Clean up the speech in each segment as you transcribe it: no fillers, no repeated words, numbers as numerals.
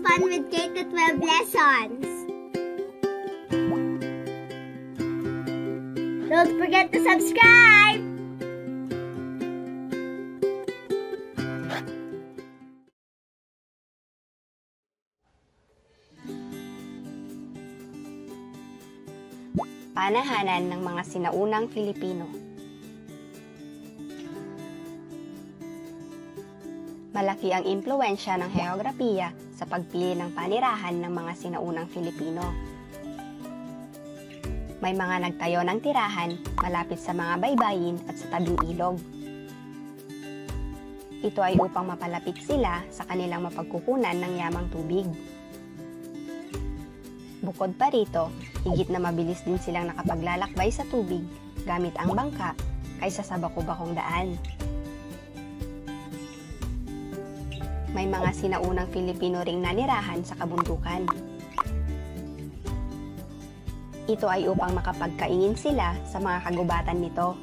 Fun with K-12 Lessons. Don't forget to subscribe! Panahanan ng mga sinaunang Filipino. Malaki ang impluwensya ng heograpiya sa pagpili ng panirahan ng mga sinaunang Filipino. May mga nagtayo ng tirahan malapit sa mga baybayin at sa tabing ilog. Ito ay upang mapalapit sila sa kanilang mapagkukunan ng yamang tubig. Bukod pa rito, higit na mabilis din silang nakapaglalakbay sa tubig gamit ang bangka kaysa sa baku-bakong daan. May mga sinaunang Filipino ring nanirahan sa kabundukan. Ito ay upang makapagkaingin sila sa mga kagubatan nito.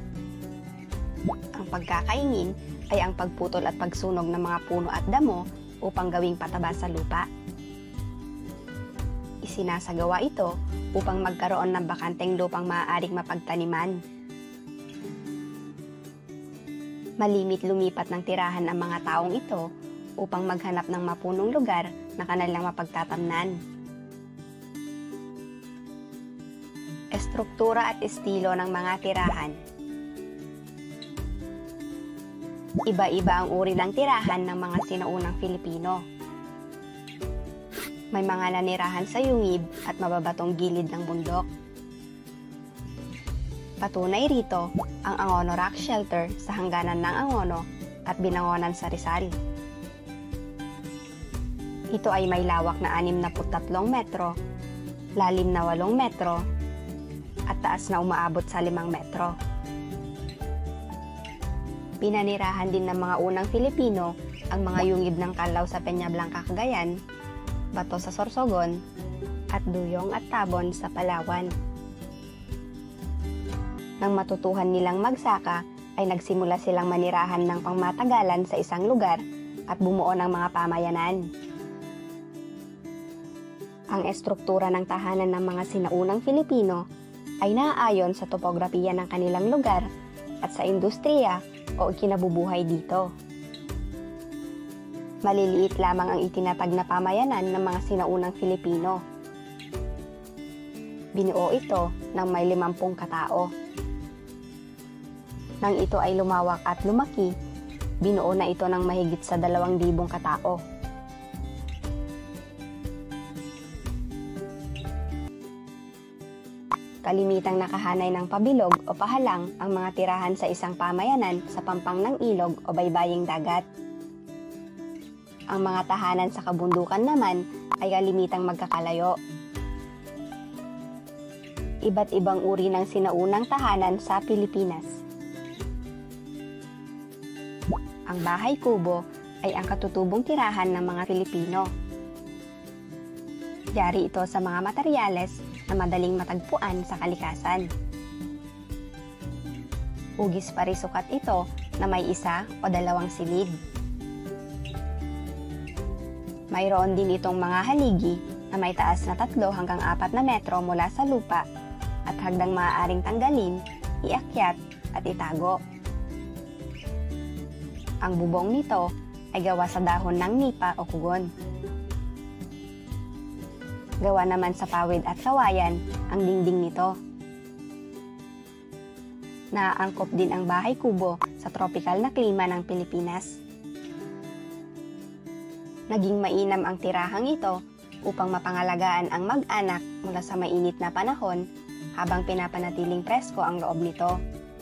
Ang pagkakaingin ay ang pagputol at pagsunog ng mga puno at damo upang gawing pataba sa lupa. Isinasagawa ito upang magkaroon ng bakanteng lupang maaaring mapagtaniman. Malimit lumipat ng tirahan ang mga taong ito upang maghanap ng mapunong lugar na kanilang mapagtatamnan. Estruktura at estilo ng mga tirahan. Iba-iba ang uri ng tirahan ng mga sinaunang Filipino. May mga nanirahan sa yungib at mababatong gilid ng bundok. Patunay rito ang Angono Rock Shelter sa hangganan ng Angono at Binangonan sa Rizal. Ito ay may lawak na 63 metro, lalim na 8 metro, at taas na umaabot sa 5 metro. Pinanirahan din ng mga unang Filipino ang mga yungib ng Kalaw sa Peñablanca, Cagayan, Bato sa Sorsogon, at Duyong at Tabon sa Palawan. Nang matutuhan nilang magsaka, ay nagsimula silang manirahan ng pangmatagalan sa isang lugar at bumuo ng mga pamayanan. Ang estruktura ng tahanan ng mga sinaunang Filipino ay naaayon sa topografiya ng kanilang lugar at sa industriya o ikinabubuhay dito. Maliliit lamang ang itinatag na pamayanan ng mga sinaunang Filipino. Binuo ito ng may 50 katao. Nang ito ay lumawak at lumaki, binuo na ito ng mahigit sa 2,000 katao. Kalimitang nakahanay ng pabilog o pahalang ang mga tirahan sa isang pamayanan sa pampang ng ilog o baybaying dagat. Ang mga tahanan sa kabundukan naman ay kalimitang magkakalayo. Iba't ibang uri ng sinaunang tahanan sa Pilipinas. Ang bahay kubo ay ang katutubong tirahan ng mga Filipino. Yari ito sa mga materyales na madaling matagpuan sa kalikasan. Hugis parisukat ito na may 1 o 2 silid. Mayroon din itong mga haligi na may taas na 3 hanggang 4 na metro mula sa lupa at hagdang maaaring tanggalin, iakyat at itago. Ang bubong nito ay gawa sa dahon ng nipa o kugon. Gawa naman sa pawid at kawayan ang dingding nito. Naaangkop din ang bahay kubo sa tropical na klima ng Pilipinas. Naging mainam ang tirahang ito upang mapangalagaan ang mag-anak mula sa mainit na panahon habang pinapanatiling presko ang loob nito.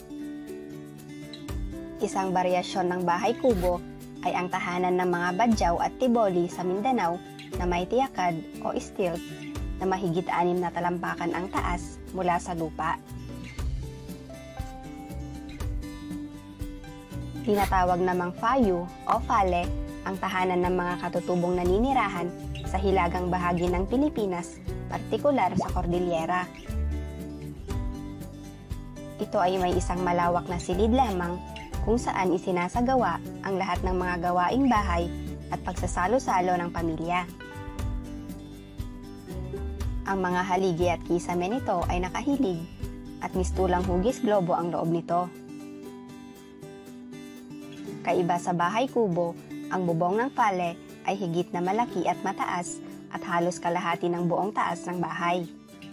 Isang baryasyon ng bahay kubo ay ang tahanan ng mga Badyaw at Tiboli sa Mindanao na may tiyakad o stilt na mahigit 6 na talampakan ang taas mula sa lupa. Tinatawag namang fayu o fale ang tahanan ng mga katutubong naninirahan sa hilagang bahagi ng Pilipinas, partikular sa Cordillera. Ito ay may isang malawak na silid lamang kung saan isinasagawa ang lahat ng mga gawaing bahay at pagsasalo-salo ng pamilya. Ang mga haligi at kisame nito ay nakahilig at mistulang hugis globo ang loob nito. Kaiba sa bahay kubo, ang bubong ng pale ay higit na malaki at mataas at halos kalahati ng buong taas ng bahay.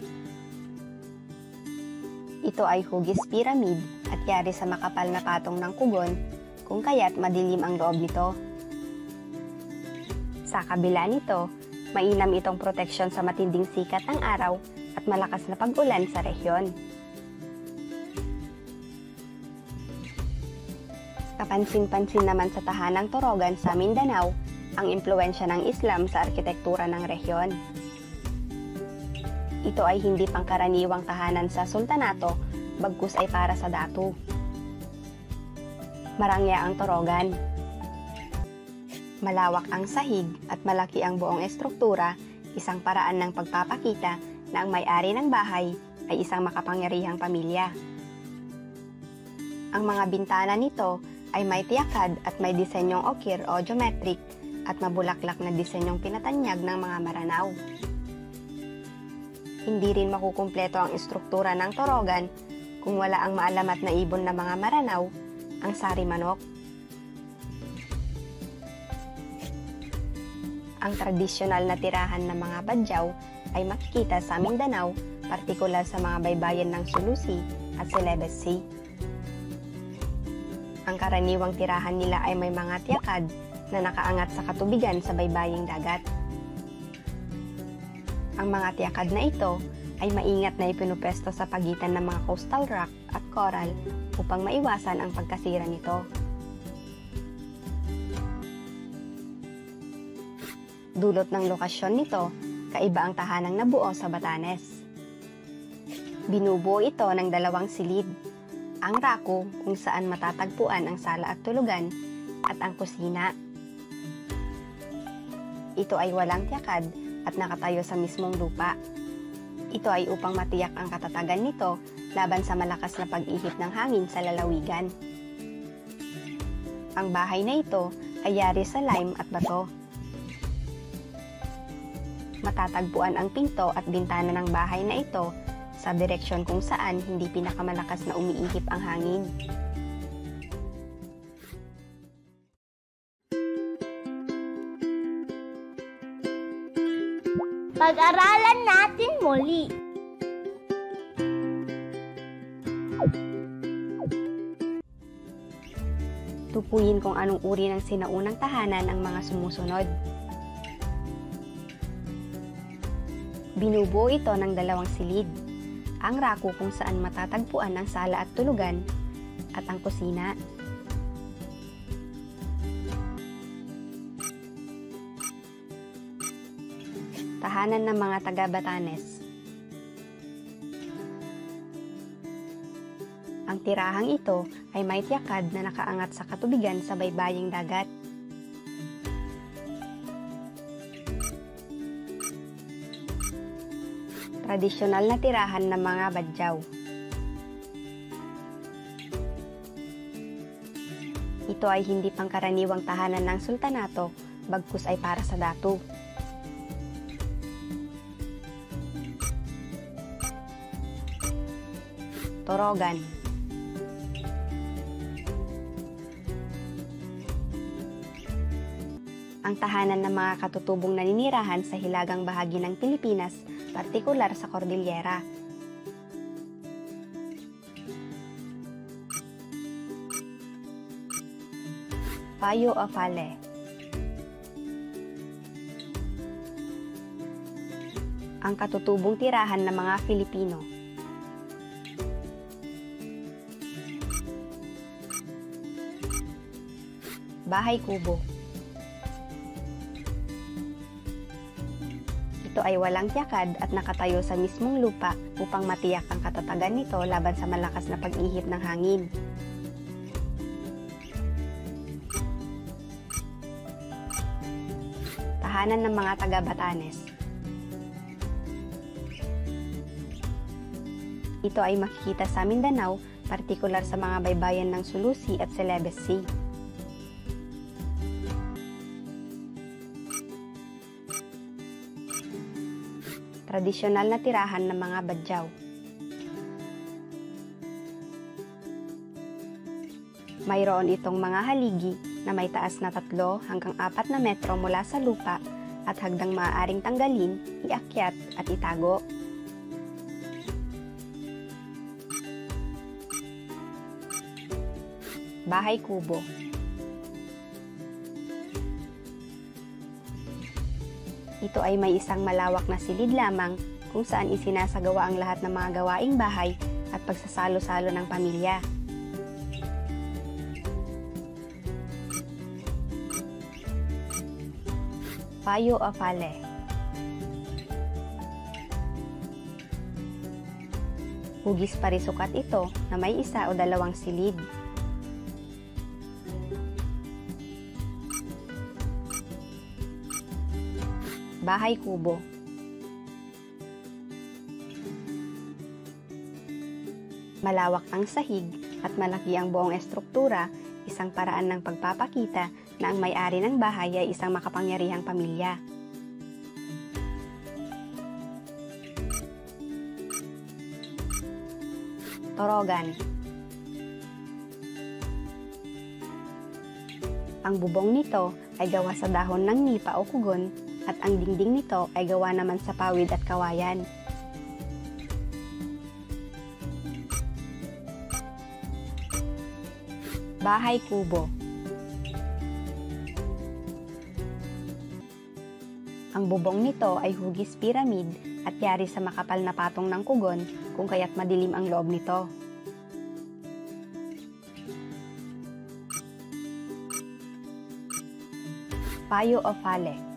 Ito ay hugis pyramid at yari sa makapal na patong ng kugon, kung kaya't madilim ang loob nito. Sa kabila nito, mainam itong proteksyon sa matinding sikat ng araw at malakas na pag-ulan sa rehiyon. Kapansin-pansin naman sa tahanang Torogan sa Mindanao ang impluwensya ng Islam sa arkitektura ng rehiyon. Ito ay hindi pangkaraniwang tahanan sa sultanato, bagkus ay para sa datu. Marangya ang Torogan. Malawak ang sahig at malaki ang buong estruktura, isang paraan ng pagpapakita na ang may-ari ng bahay ay isang makapangyarihang pamilya. Ang mga bintana nito ay may tiyakad at may disenyong okir o geometric at mabulaklak na disenyong pinatanyag ng mga maranaw. Hindi rin makukumpleto ang estruktura ng Torogan kung wala ang maalamat na ibon na mga maranaw, ang sari manok. Ang tradisyonal na tirahan ng mga badyaw ay makikita sa Mindanao, partikular sa mga baybayin ng Sulusi at Celebes Sea. Ang karaniwang tirahan nila ay may mga tiyakad na nakaangat sa katubigan sa baybaying dagat. Ang mga tiyakad na ito ay maingat na ipinupesto sa pagitan ng mga coastal rock at coral upang maiwasan ang pagkasira nito. Dulot ng lokasyon nito, kaiba ang tahanang nabuo sa Batanes. Binubuo ito ng 2 silid. Ang rako kung saan matatagpuan ang sala at tulugan at ang kusina. Ito ay walang tiyakad at nakatayo sa mismong lupa. Ito ay upang matiyak ang katatagan nito laban sa malakas na pag-ihip ng hangin sa lalawigan. Ang bahay na ito ay yari sa lime at bato. Matatagpuan ang pinto at bintana ng bahay na ito sa direksyon kung saan hindi pinakamalakas na umiihip ang hangin. Pag-aralan natin muli. Tukuyin kung anong uri ng sinaunang tahanan ang mga sumusunod. Binubuo ito ng 2 silid. Ang rako kung saan matatagpuan ang sala at tulugan, at ang kusina. Tahanan ng mga taga-Batanes. Ang tirahang ito ay may tiyakad na nakaangat sa katubigan sa baybaying dagat. Tradisyonal na tirahan ng mga badyaw. Ito ay hindi pangkaraniwang tahanan ng sultanato, bagkus ay para sa datu. Torogan. Ang tahanan ng mga katutubong naninirahan sa hilagang bahagi ng Pilipinas, partikular sa Cordillera. Payo o Pale. Ang katutubong tirahan ng mga Filipino. Bahay kubo. Ito ay walang tiyakad at nakatayo sa mismong lupa upang matiyak ang katatagan nito laban sa malakas na pag-ihip ng hangin. Tahanan ng mga taga-Batanes. Ito ay makikita sa Mindanao, partikular sa mga baybayan ng Sulusi at Celebes Sea. tradisyonal na tirahan ng mga Badyaw. Mayroon itong mga haligi na may taas na 3 hanggang 4 na metro mula sa lupa at hagdang maaaring tanggalin, iakyat at itago. Bahay kubo. Ito ay may isang malawak na silid lamang kung saan isinasagawa ang lahat ng mga gawaing bahay at pagsasalo-salo ng pamilya. Payo o pale. Hugis parisukat ito na may 1 o 2 silid. Bahay kubo. Malawak ang sahig at malaki ang buong estruktura, isang paraan ng pagpapakita na ang may-ari ng bahay ay isang makapangyarihang pamilya. Torogan. Ang bubong nito ay gawa sa dahon ng nipa o kugon at ang dingding nito ay gawa naman sa pawid at kawayan. Bahay kubo. Ang bubong nito ay hugis piramid at yari sa makapal na patong ng kugon kung kaya't madilim ang loob nito. Payo o fale.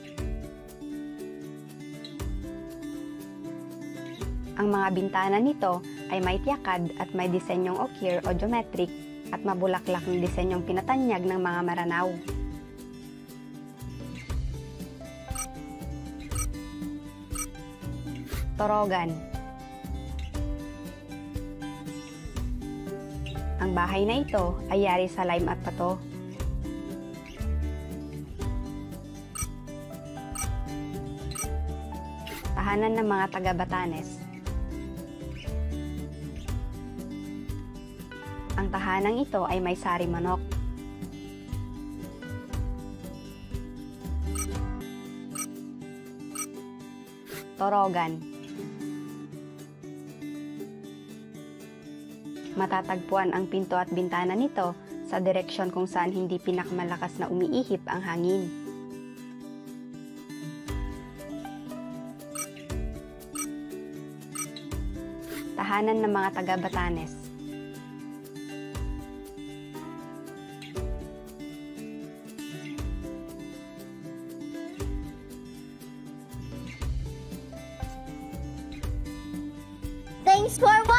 Ang mga bintana nito ay may tiyakad at may disenyong okier o geometric at mabulaklak ng disenyong pinatanyag ng mga maranaw. Torogan. Ang bahay na ito ay yari sa lime at pato. Tahanan ng mga taga-Batanes. Ang tahanang ito ay may sari manok. Torogan. Matatagpuan ang pinto at bintana nito sa direksyon kung saan hindi pinakamalakas na umiihip ang hangin. Tahanan ng mga taga-Batanes. Thanks for watching!